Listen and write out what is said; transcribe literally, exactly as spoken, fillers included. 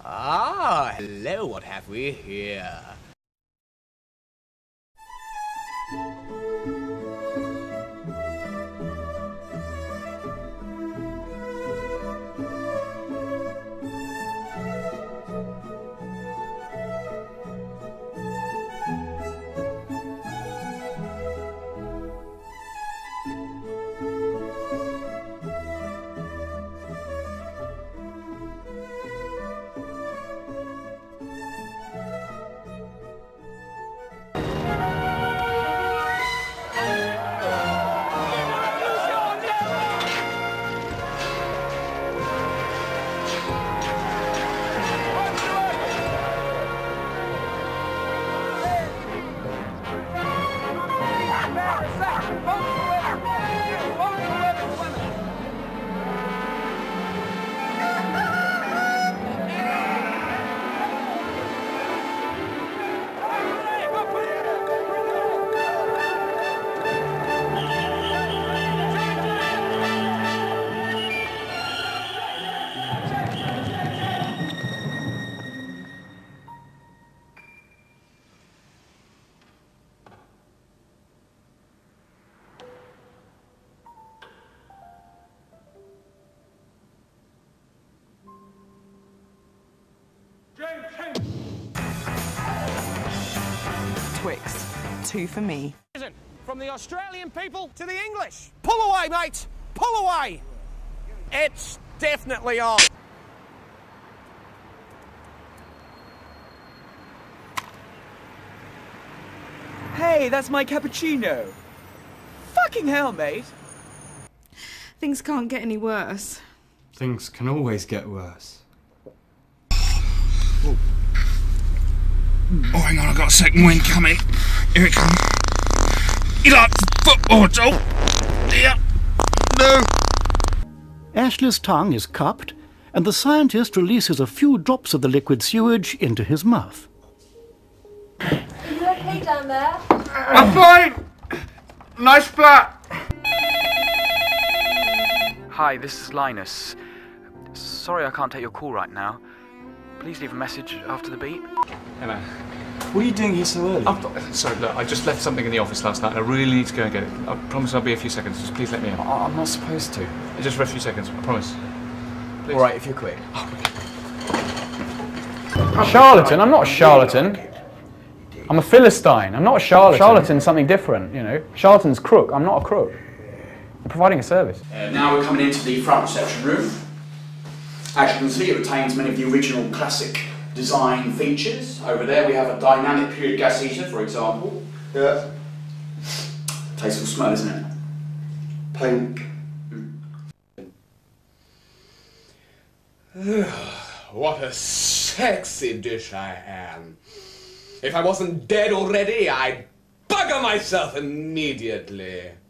Ah, hello, what have we here? Twix, two for me. From the Australian people to the English. Pull away, mate! Pull away! It's definitely on. Hey, that's my cappuccino. Fucking hell, mate. Things can't get any worse. Things can always get worse. Oh, hang on, I've got a second wind coming. Here it comes. You like football, Joe? Yeah. No. Ashley's tongue is cupped, and the scientist releases a few drops of the liquid sewage into his mouth. Are you okay down there? I'm fine! Nice flat! Hi, this is Linus. Sorry I can't take your call right now. Please leave a message after the beep. Hey man, what are you doing here so early? I'm sorry, look, I just left something in the office last night and I really need to go and get it. I promise I'll be a few seconds, just please let me in. I I'm not supposed to. Just for a few seconds, I promise. Please. Alright, if you're quick. Charlatan? I'm not a charlatan. I'm a Philistine. I'm not a charlatan. Charlatan's something different, you know. Charlatan's crook. I'm not a crook. I'm providing a service. Uh, now we're coming into the front reception room. As you can see, it retains many of the original classic design features. Over there we have a dynamic period gas heater, for example. Yeah. Tasteful smell, isn't it? Pink. What a sexy dish I am. If I wasn't dead already, I'd bugger myself immediately.